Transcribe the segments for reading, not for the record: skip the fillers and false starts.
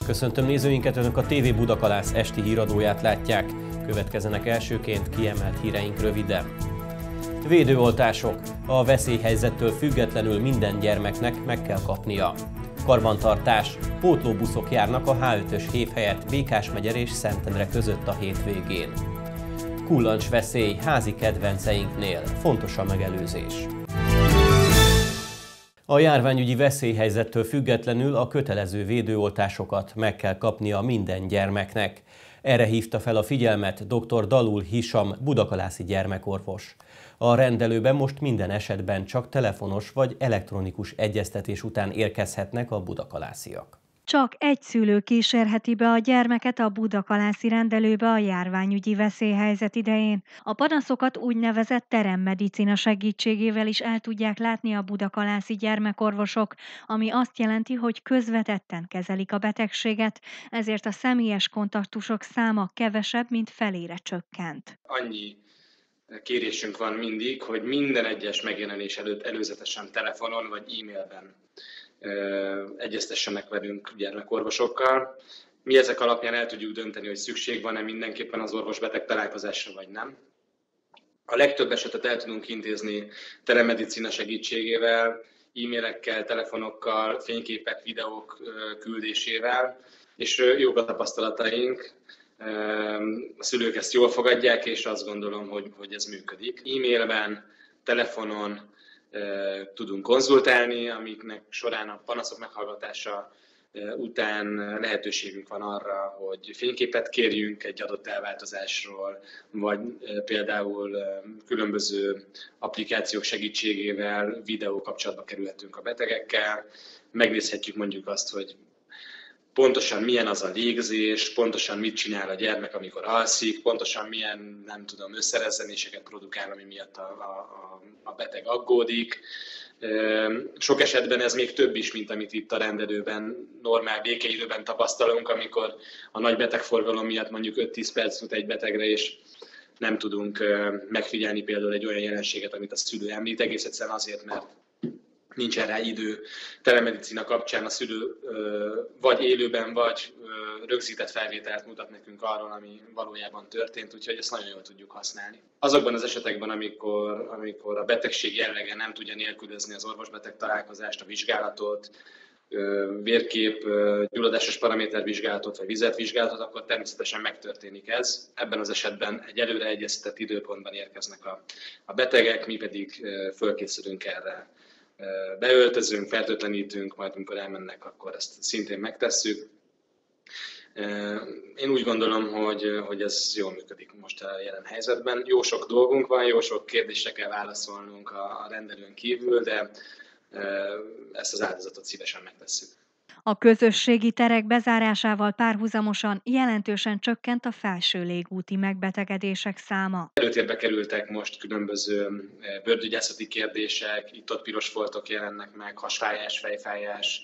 Köszöntöm nézőinket, Önök a TV Budakalász esti híradóját látják. Következzenek elsőként kiemelt híreink röviden. Védőoltások. A veszélyhelyzettől függetlenül minden gyermeknek meg kell kapnia. Karbantartás. Pótlóbuszok járnak a H5-ös hév helyett Békásmegyer és Szentendre között a hétvégén. Kullancsveszély házi kedvenceinknél. Fontos a megelőzés. A járványügyi veszélyhelyzettől függetlenül a kötelező védőoltásokat meg kell kapnia minden gyermeknek. Erre hívta fel a figyelmet dr. Dalul Hisam budakalászi gyermekorvos. A rendelőben most minden esetben csak telefonos vagy elektronikus egyeztetés után érkezhetnek a budakalásziak. Csak egy szülő kísérheti be a gyermeket a budakalászi rendelőbe a járványügyi veszélyhelyzet idején. A panaszokat úgynevezett teremmedicina segítségével is el tudják látni a budakalászi gyermekorvosok, ami azt jelenti, hogy közvetetten kezelik a betegséget, ezért a személyes kontaktusok száma kevesebb, mint felére csökkent. Annyi kérésünk van mindig, hogy minden egyes megjelenés előtt előzetesen telefonon vagy e-mailben egyeztessenek velünk gyermekorvosokkal. Mi ezek alapján el tudjuk dönteni, hogy szükség van-e mindenképpen az orvos-beteg találkozásra, vagy nem. A legtöbb esetet el tudunk intézni telemedicina segítségével, e-mailekkel, telefonokkal, fényképek, videók küldésével, és jók a tapasztalataink. A szülők ezt jól fogadják, és azt gondolom, hogy ez működik. E-mailben, telefonon tudunk konzultálni, amiknek során a panaszok meghallgatása után lehetőségünk van arra, hogy fényképet kérjünk egy adott elváltozásról, vagy például különböző applikációk segítségével videó kapcsolatba kerülhetünk a betegekkel. Megnézhetjük mondjuk azt, hogy pontosan milyen az a légzés, pontosan mit csinál a gyermek, amikor alszik, pontosan milyen, összerezzenéseket produkál, ami miatt a beteg aggódik. Sok esetben ez még több is, mint amit itt a rendelőben, normál békeidőben tapasztalunk, amikor a nagy betegforgalom miatt mondjuk 5-10 perc jut egy betegre, és nem tudunk megfigyelni például egy olyan jelenséget, amit a szülő említ, egész egyszerűen azért, mert nincsen rá idő. Telemedicina kapcsán a szülő vagy élőben, vagy rögzített felvételt mutat nekünk arról, ami valójában történt, úgyhogy ezt nagyon jól tudjuk használni. Azokban az esetekben, amikor a betegség jellege nem tudja nélkülözni az orvos-beteg találkozást, a vizsgálatot, vérkép, gyulladásos paramétervizsgálatot vagy vizetvizsgálatot, akkor természetesen megtörténik ez. Ebben az esetben egy előre egyeztetett időpontban érkeznek a betegek, mi pedig fölkészülünk erre. Beöltözünk, fertőtlenítünk, majd amikor elmennek, akkor ezt szintén megtesszük. Én úgy gondolom, hogy ez jól működik most a jelen helyzetben. Jó sok dolgunk van, jó sok kérdésre kell válaszolnunk a rendelőn kívül, de ezt az áldozatot szívesen megtesszük. A közösségi terek bezárásával párhuzamosan jelentősen csökkent a felső légúti megbetegedések száma. Előtérbe kerültek most különböző bőrgyógyászati kérdések, itt-ott piros foltok jelennek meg, hasfájás, fejfájás.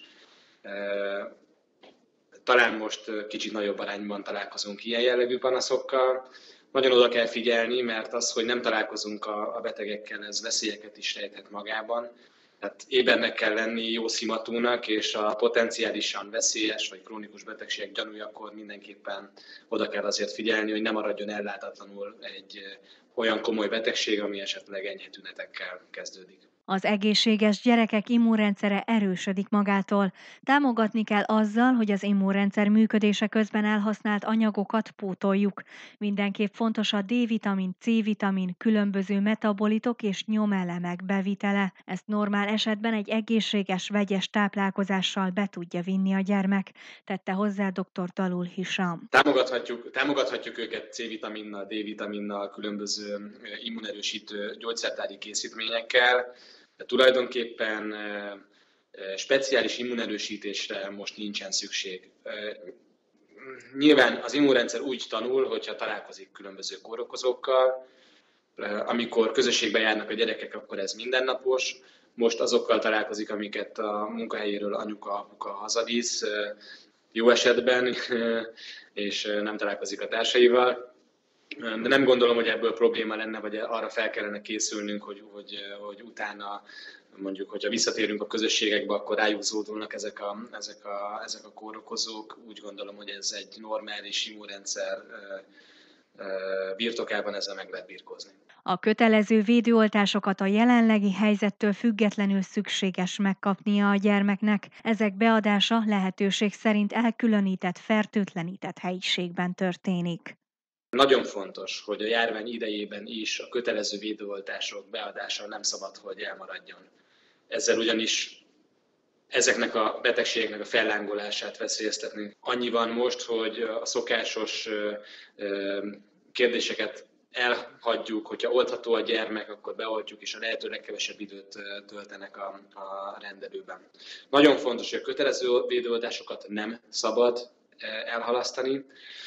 Talán most kicsit nagyobb arányban találkozunk ilyen jellegű panaszokkal. Nagyon oda kell figyelni, mert az, hogy nem találkozunk a betegekkel, ez veszélyeket is rejthet magában. Tehát ébernek kell lenni, jó szimatúnak, és a potenciálisan veszélyes vagy krónikus betegségek gyanújakor mindenképpen oda kell azért figyelni, hogy nem maradjon ellátatlanul egy olyan komoly betegség, ami esetleg enyhe tünetekkel kezdődik. Az egészséges gyerekek immunrendszere erősödik magától. Támogatni kell azzal, hogy az immunrendszer működése közben elhasznált anyagokat pótoljuk. Mindenképp fontos a D-vitamin, C-vitamin, különböző metabolitok és nyomelemek bevitele. Ezt normál esetben egy egészséges, vegyes táplálkozással be tudja vinni a gyermek, tette hozzá dr. Dalul Hisam. Támogathatjuk őket C-vitaminnal, D-vitaminnal, különböző immunerősítő gyógyszertári készítményekkel. De tulajdonképpen speciális immunerősítésre most nincsen szükség. Nyilván az immunrendszer úgy tanul, hogyha találkozik különböző kórokozókkal. Amikor közösségben járnak a gyerekek, akkor ez mindennapos. Most azokkal találkozik, amiket a munkahelyéről anyuka, apuka hazavisz, jó esetben, és nem találkozik a társaival. De nem gondolom, hogy ebből probléma lenne, vagy arra fel kellene készülnünk, hogy utána mondjuk, hogyha visszatérünk a közösségekbe, akkor rájuk zúdulnak ezek a kórokozók. Úgy gondolom, hogy ez egy normális immunrendszer birtokában ezzel meg lehet birkózni. A kötelező védőoltásokat a jelenlegi helyzettől függetlenül szükséges megkapnia a gyermeknek. Ezek beadása lehetőség szerint elkülönített, fertőtlenített helyiségben történik. Nagyon fontos, hogy a járvány idejében is a kötelező védőoltások beadása nem szabad, hogy elmaradjon. Ezzel ugyanis ezeknek a betegségeknek a fellángolását veszélyeztetnénk. Annyi van most, hogy a szokásos kérdéseket elhagyjuk, hogyha oltható a gyermek, akkor beoltjuk, és a lehető legkevesebb időt töltenek a rendelőben. Nagyon fontos, hogy a kötelező védőoltásokat nem szabad elhalasztani.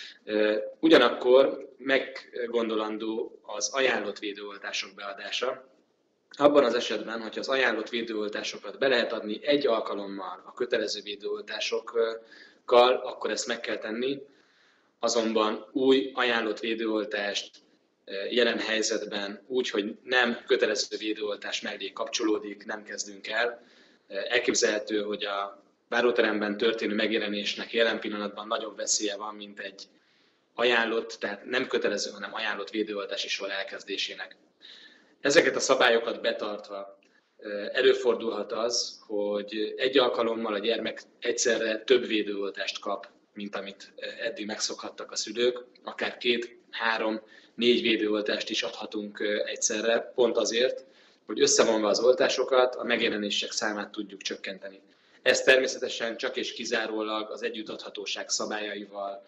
Ugyanakkor meggondolandó az ajánlott védőoltások beadása. Abban az esetben, hogyha az ajánlott védőoltásokat be lehet adni egy alkalommal a kötelező védőoltásokkal, akkor ezt meg kell tenni. Azonban új ajánlott védőoltást jelen helyzetben úgy, hogy nem kötelező védőoltás mellé kapcsolódik, nem kezdünk el. Elképzelhető, hogy a váróteremben történő megjelenésnek jelen pillanatban nagyobb veszélye van, mint egy ajánlott, tehát nem kötelező, hanem ajánlott védőoltási sor elkezdésének. Ezeket a szabályokat betartva előfordulhat az, hogy egy alkalommal a gyermek egyszerre több védőoltást kap, mint amit eddig megszokhattak a szülők, akár 2, 3, 4 védőoltást is adhatunk egyszerre, pont azért, hogy összevonva az oltásokat a megjelenések számát tudjuk csökkenteni. Ezt természetesen csak és kizárólag az együttadhatóság szabályaival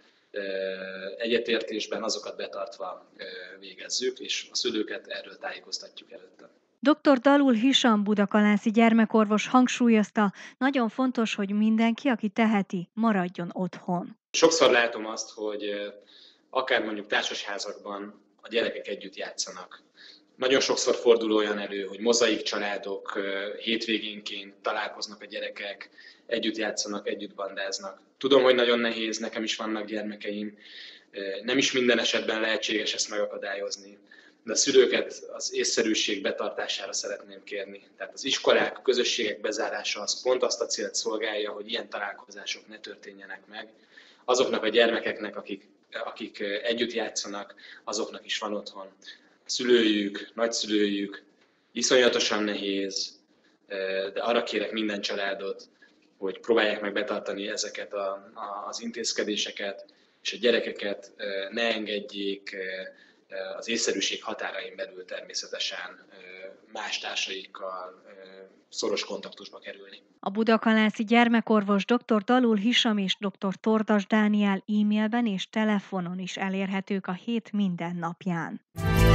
egyetértésben, azokat betartva végezzük, és a szülőket erről tájékoztatjuk előtte. Dr. Dalul Hisam budakalászi gyermekorvos hangsúlyozta, nagyon fontos, hogy mindenki, aki teheti, maradjon otthon. Sokszor látom azt, hogy akár mondjuk társasházakban a gyerekek együtt játszanak. Nagyon sokszor fordul olyan elő, hogy mozaik családok hétvégénként találkoznak a gyerekek, együtt játszanak, együtt bandáznak. Tudom, hogy nagyon nehéz, nekem is vannak gyermekeim, nem is minden esetben lehetséges ezt megakadályozni, de a szülőket az észszerűség betartására szeretném kérni. Tehát az iskolák, a közösségek bezárása az pont azt a célt szolgálja, hogy ilyen találkozások ne történjenek meg. Azoknak a gyermekeknek, akik együtt játszanak, azoknak is van otthon szülőjük, nagyszülőjük, iszonyatosan nehéz, de arra kérek minden családot, hogy próbálják meg betartani ezeket az intézkedéseket, és a gyerekeket ne engedjék az észszerűség határain belül természetesen más társaikkal szoros kontaktusba kerülni. A budakalászi gyermekorvos dr. Dalul Hisam és dr. Tordas Dániel e-mailben és telefonon is elérhetők a hét minden napján.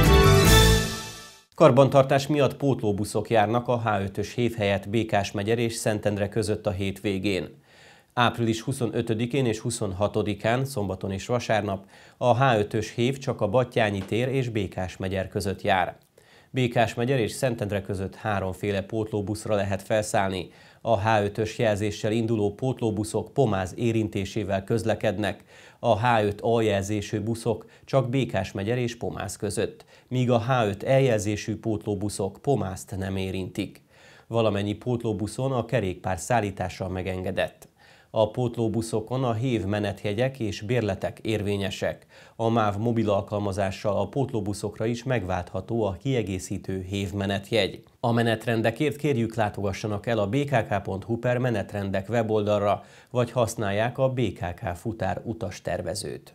Karbantartás miatt pótlóbuszok járnak a H5-ös hév helyett Békásmegyer és Szentendre között a hétvégén. Április 25-én és 26-án, szombaton és vasárnap a H5-ös hév csak a Battyányi tér és Békásmegyer között jár. Békásmegyer és Szentendre között háromféle pótlóbuszra lehet felszállni. A H5-ös jelzéssel induló pótlóbuszok pomáz érintésével közlekednek. A H5 aljelzésű buszok csak Békásmegyer és Pomáz között, míg a H5 eljelzésű pótlóbuszok Pomázt nem érintik. Valamennyi pótlóbuszon a kerékpár szállítása megengedett. A pótlóbuszokon a hév menetjegyek és bérletek érvényesek. A MÁV mobil alkalmazással a pótlóbuszokra is megváltható a kiegészítő hév menetjegy. A menetrendekért kérjük látogassanak el a bkk.hu/menetrendek weboldalra, vagy használják a BKK futár utastervezőt.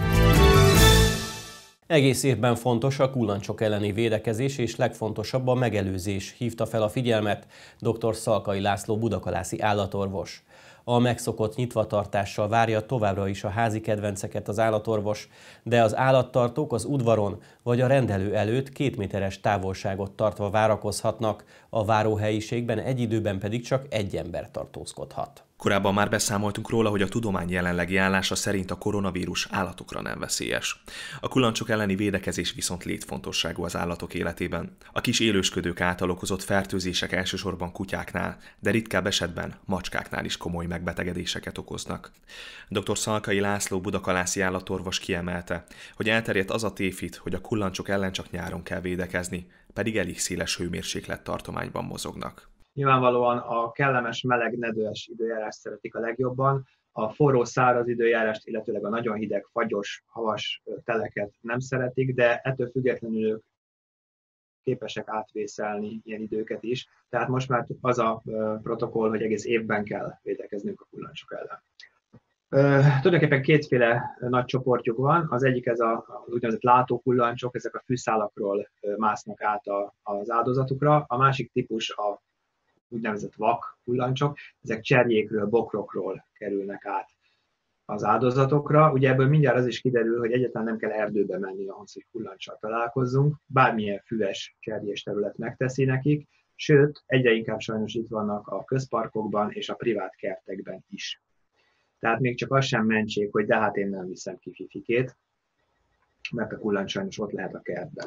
Egész évben fontos a kullancsok elleni védekezés és legfontosabb a megelőzés, hívta fel a figyelmet dr. Szalkai László budakalászi állatorvos. A megszokott nyitvatartással várja továbbra is a házi kedvenceket az állatorvos, de az állattartók az udvaron vagy a rendelő előtt 2 méteres távolságot tartva várakozhatnak, a váróhelyiségben egy időben pedig csak egy ember tartózkodhat. Korábban már beszámoltunk róla, hogy a tudomány jelenlegi állása szerint a koronavírus állatokra nem veszélyes. A kullancsok elleni védekezés viszont létfontosságú az állatok életében. A kis élősködők által okozott fertőzések elsősorban kutyáknál, de ritkább esetben macskáknál is komoly megbetegedéseket okoznak. Dr. Szalkai László budakalászi állatorvos kiemelte, hogy elterjedt az a tévhit, hogy a kullancsok ellen csak nyáron kell védekezni, pedig elég széles hőmérséklet tartományban mozognak. Nyilvánvalóan a kellemes, meleg, nedves időjárást szeretik a legjobban, a forró, száraz időjárást, illetőleg a nagyon hideg, fagyos, havas teleket nem szeretik, de ettől függetlenül ők képesek átvészelni ilyen időket is. Tehát most már az a protokoll, hogy egész évben kell védekeznünk a kullancsok ellen. Tulajdonképpen kétféle nagy csoportjuk van. Az egyik ez az úgynevezett látókullancsok, ezek a fűszálakról másznak át az áldozatukra. A másik típus a úgynevezett vak kullancsok, ezek cserjékről, bokrokról kerülnek át az áldozatokra. Ugye ebből mindjárt az is kiderül, hogy egyáltalán nem kell erdőbe menni ahhoz, hogy kullancsal találkozzunk. Bármilyen füves, cserjés terület megteszi nekik, sőt, egyre inkább sajnos itt vannak a közparkokban és a privát kertekben is. Tehát még csak az sem mentség, hogy de hát én nem viszem ki Fifikét, mert a kullancs sajnos ott lehet a kertben.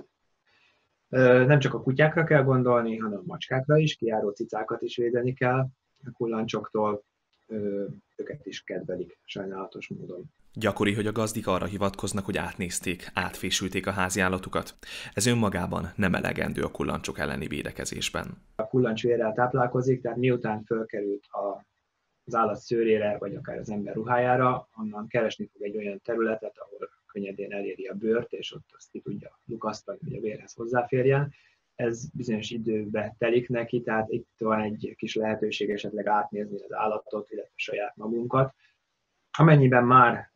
Nem csak a kutyákra kell gondolni, hanem a macskákra is, kijáró cicákat is védeni kell a kullancsoktól, őket is kedvelik sajnálatos módon. Gyakori, hogy a gazdik arra hivatkoznak, hogy átnézték, átfésülték a háziállatukat. Ez önmagában nem elegendő a kullancsok elleni védekezésben. A kullancs vérrel táplálkozik, tehát miután fölkerült az állat szőrére, vagy akár az ember ruhájára, onnan keresni fog egy olyan területet, ahol könnyedén eléri a bőrt, és ott azt ki tudja lukasztani, hogy a vérhez hozzáférjen. Ez bizonyos időbe telik neki, tehát itt van egy kis lehetőség esetleg átnézni az állatot, illetve saját magunkat. Amennyiben már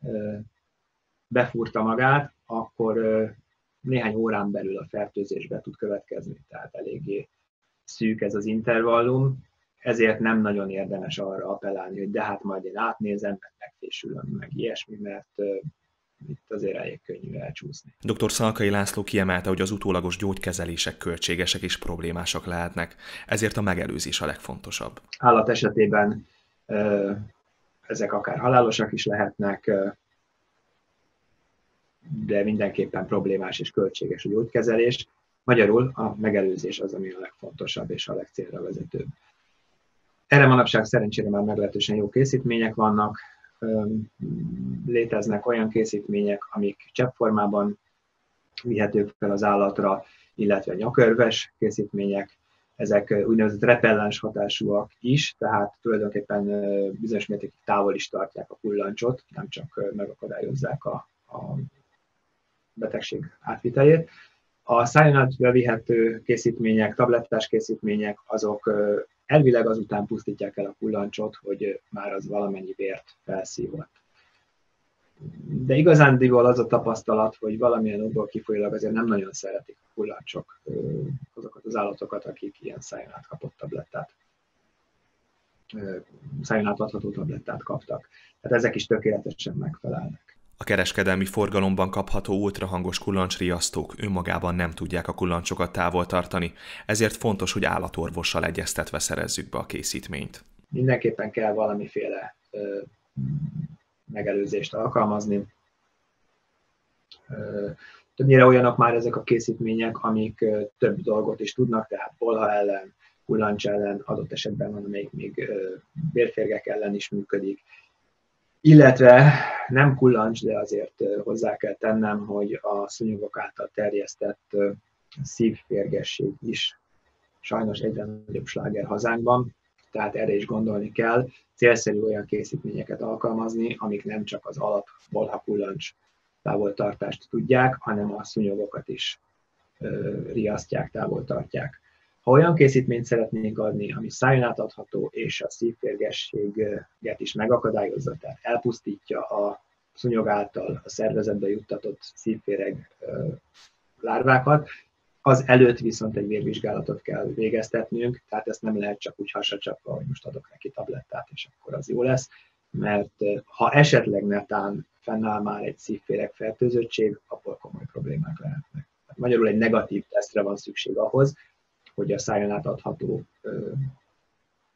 befúrta magát, akkor néhány órán belül a fertőzés be tud következni, tehát eléggé szűk ez az intervallum, ezért nem nagyon érdemes arra appellálni, hogy de hát majd én átnézem, meg megfésülöm, meg ilyesmi, mert itt azért elég könnyű elcsúszni. Dr. Szalkai László kiemelte, hogy az utólagos gyógykezelések költségesek és problémásak lehetnek, ezért a megelőzés a legfontosabb. Állat esetében ezek akár halálosak is lehetnek, de mindenképpen problémás és költséges a gyógykezelés. Magyarul a megelőzés az, ami a legfontosabb és a legcélra vezetőbb. Erre manapság szerencsére már meglehetősen jó készítmények vannak, léteznek olyan készítmények, amik cseppformában vihetők fel az állatra, illetve nyakörves készítmények, ezek úgynevezett repellens hatásúak is, tehát tulajdonképpen bizonyos mértékig távol is tartják a kullancsot, nem csak megakadályozzák a betegség átvitelét. A szájon át bevihető készítmények, tablettás készítmények, azok elvileg azután pusztítják el a kullancsot, hogy már az valamennyi vért felszívott. De igazándiból az a tapasztalat, hogy valamilyen okból kifolyólag azért nem nagyon szeretik a kullancsok azokat az állatokat, akik ilyen szájon át kapott tablettát, szájon át adható tablettát kaptak. Tehát ezek is tökéletesen megfelelnek. A kereskedelmi forgalomban kapható ultrahangos kullancsriasztók önmagában nem tudják a kullancsokat távol tartani, ezért fontos, hogy állatorvossal egyeztetve szerezzük be a készítményt. Mindenképpen kell valamiféle megelőzést alkalmazni. Többnyire olyanok már ezek a készítmények, amik több dolgot is tudnak, tehát bolha ellen, kullancs ellen, adott esetben van, amelyik még bélférgek ellen is működik. Illetve nem kullancs, de azért hozzá kell tennem, hogy a szúnyogok által terjesztett szívférgesség is sajnos egyre nagyobb sláger hazánkban, tehát erre is gondolni kell. Célszerű olyan készítményeket alkalmazni, amik nem csak az alap kullancs távoltartást tudják, hanem a szúnyogokat is riasztják, távoltartják. Ha olyan készítményt szeretnénk adni, ami szájon át adható, és a szívférgességet is megakadályozza, tehát elpusztítja a szúnyog által a szervezetbe juttatott szívféreg lárvákat, az előtt viszont egy vérvizsgálatot kell végeztetnünk, tehát ezt nem lehet csak úgy hasacsapva, hogy most adok neki tablettát, és akkor az jó lesz, mert ha esetleg netán fennáll már egy szívféreg fertőzöttség, abból komoly problémák lehetnek. Magyarul egy negatív tesztre van szükség ahhoz, hogy a szájon át adható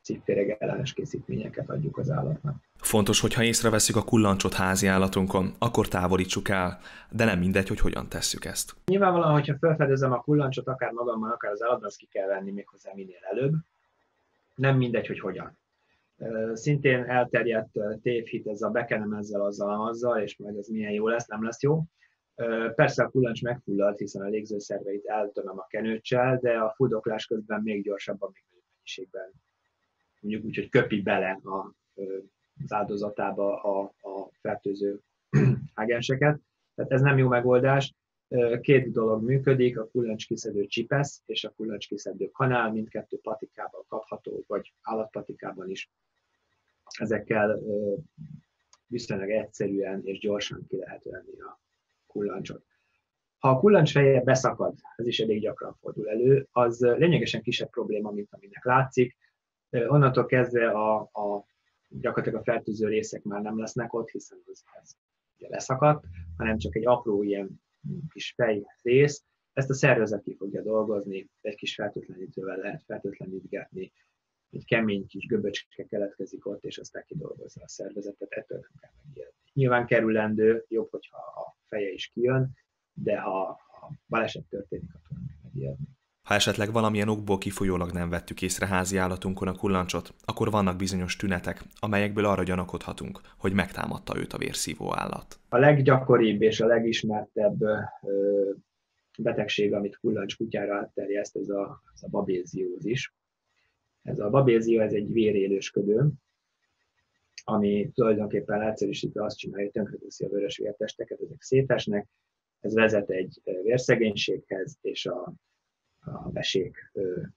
szívféreg ellenes készítményeket adjuk az állatnak. Fontos, hogyha észreveszünk a kullancsot házi állatunkon, akkor távolítsuk el, de nem mindegy, hogy hogyan tesszük ezt. Nyilvánvalóan, hogyha felfedezem a kullancsot, akár magamban, akár az állatban, azt ki kell venni méghozzá minél előbb. Nem mindegy, hogy hogyan. Szintén elterjedt tévhit, ez a bekenem ezzel, azzal, és majd ez milyen jó lesz, nem lesz jó. Persze a kullancs megfullad, hiszen a légzőszerveit eltömöm a kenőccsel, de a fuldoklás közben még gyorsabban, még nagyobb mennyiségben, mondjuk úgy, hogy köpi bele az áldozatába a fertőző ágenseket. Tehát ez nem jó megoldás. Két dolog működik, a kullancs-kiszedő csipesz és a kullancs-kiszedő kanál, mindkettő patikában kapható, vagy állatpatikában is. Ezekkel viszonylag egyszerűen és gyorsan ki lehet venni a kullancsot. Ha a kullancs feje beszakad, ez is elég gyakran fordul elő, az lényegesen kisebb probléma, mint aminek látszik. Onnantól kezdve gyakorlatilag a fertőző részek már nem lesznek ott, hiszen ez ugye leszakadt, hanem csak egy apró ilyen kis fejrész. Ezt a szervezet ki fogja dolgozni, egy kis fertőtlenítővel lehet fertőtlenítgetni, egy kemény kis göböcske keletkezik ott, és aztán kidolgozza a szervezetet, ettől nem kell megijedni. Nyilván kerülendő, jobb, hogyha a feje is kijön, de ha baleset történik, akkor nem kell megijedni. Ha esetleg valamilyen okból kifolyólag nem vettük észre házi állatunkon a kullancsot, akkor vannak bizonyos tünetek, amelyekből arra gyanakodhatunk, hogy megtámadta őt a vérszívó állat. A leggyakoribb és a legismertebb betegség, amit kullancs kutyára átterjeszt, ez a babéziózis. Ez a babézió, ez egy vérélősködő, ami tulajdonképpen egyszerűsítve azt csinálja, hogy tönkreteszi a vörös vértesteket, ezek szétesnek, ez vezet egy vérszegénységhez és a vesék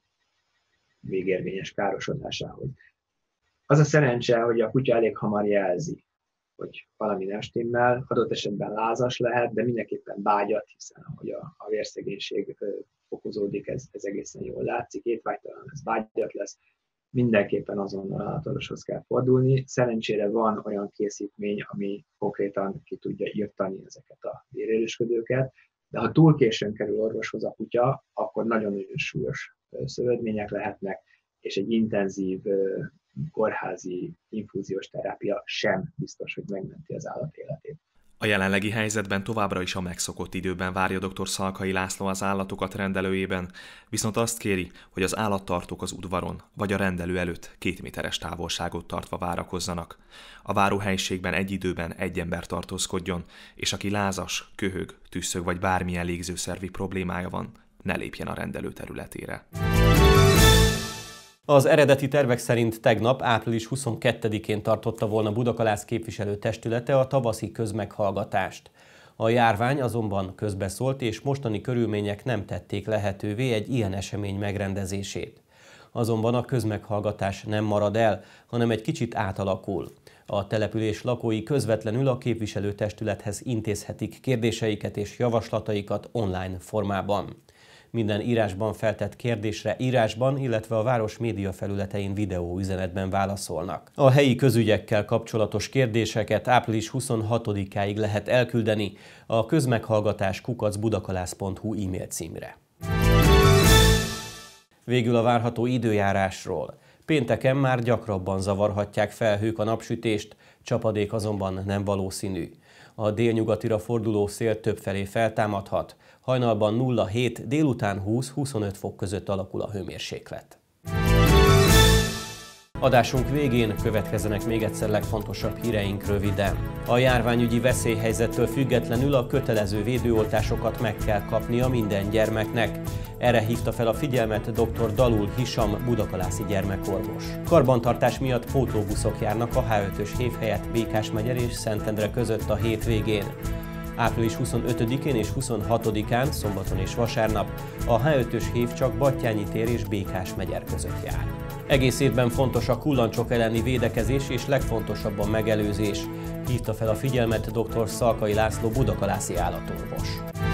végérvényes károsodásához. Az a szerencse, hogy a kutya elég hamar jelzi, hogy valami nem stimmel, adott esetben lázas lehet, de mindenképpen bágyat, hiszen ahogy a vérszegénység fokozódik, ez egészen jól látszik, étvágytalan lesz, bágyat lesz, mindenképpen azonnal állatorvoshoz kell fordulni. Szerencsére van olyan készítmény, ami konkrétan ki tudja írtani ezeket a vérélősködőket, de ha túl későn kerül orvoshoz a kutya, akkor nagyon-nagyon súlyos szövődmények lehetnek, és egy intenzív kórházi infúziós terápia sem biztos, hogy megmenti az állat életét. A jelenlegi helyzetben továbbra is a megszokott időben várja dr. Szalkai László az állatokat rendelőjében, viszont azt kéri, hogy az állattartók az udvaron vagy a rendelő előtt 2 méteres távolságot tartva várakozzanak. A váróhelyiségben egy időben egy ember tartózkodjon, és aki lázas, köhög, tüsszög vagy bármilyen légzőszervi problémája van, ne lépjen a rendelő területére. Az eredeti tervek szerint tegnap, április 22-én tartotta volna Budakalász képviselőtestülete a tavaszi közmeghallgatást. A járvány azonban közbeszólt, és mostani körülmények nem tették lehetővé egy ilyen esemény megrendezését. Azonban a közmeghallgatás nem marad el, hanem egy kicsit átalakul. A település lakói közvetlenül a képviselőtestülethez intézhetik kérdéseiket és javaslataikat online formában. Minden írásban feltett kérdésre írásban, illetve a város média felületein videóüzenetben válaszolnak. A helyi közügyekkel kapcsolatos kérdéseket április 26-áig lehet elküldeni a közmeghallgatás@budakalász.hu e-mail címre. Végül a várható időjárásról. Pénteken már gyakrabban zavarhatják felhők a napsütést, csapadék azonban nem valószínű. A délnyugatira forduló szél többfelé feltámadhat, hajnalban 0-7, délután 20-25 fok között alakul a hőmérséklet. Adásunk végén következzenek még egyszer legfontosabb híreink röviden. A járványügyi veszélyhelyzettől függetlenül a kötelező védőoltásokat meg kell kapnia minden gyermeknek. Erre hívta fel a figyelmet dr. Dalul Hisam budakalászi gyermekorvos. Karbantartás miatt pótlóbuszok járnak a H5-ös hév helyett Békásmegyer és Szentendre között a hétvégén. Április 25-én és 26-án, szombaton és vasárnap a H5-ös hév csak Battyányi tér és Békásmegyer között jár. Egész évben fontos a kullancsok elleni védekezés és legfontosabb a megelőzés, hívta fel a figyelmet dr. Szalkai László budakalászi állatorvos.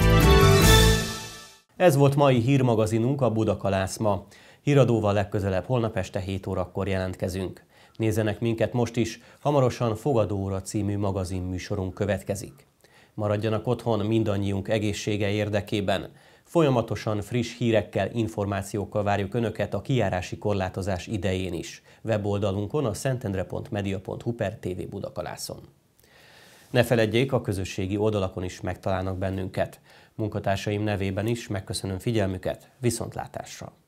Ez volt mai hírmagazinunk, a Budakalász ma. Híradóval legközelebb holnap este 7 órakor jelentkezünk. Nézzenek minket most is, hamarosan Fogadó óra című magazinműsorunk következik. Maradjanak otthon mindannyiunk egészsége érdekében. Folyamatosan friss hírekkel, információkkal várjuk Önöket a kijárási korlátozás idején is. Weboldalunkon a szentendre.media.hu/TV Budakalászon. Ne feledjék, a közösségi oldalakon is megtalálnak bennünket. Munkatársaim nevében is megköszönöm figyelmüket, viszontlátásra!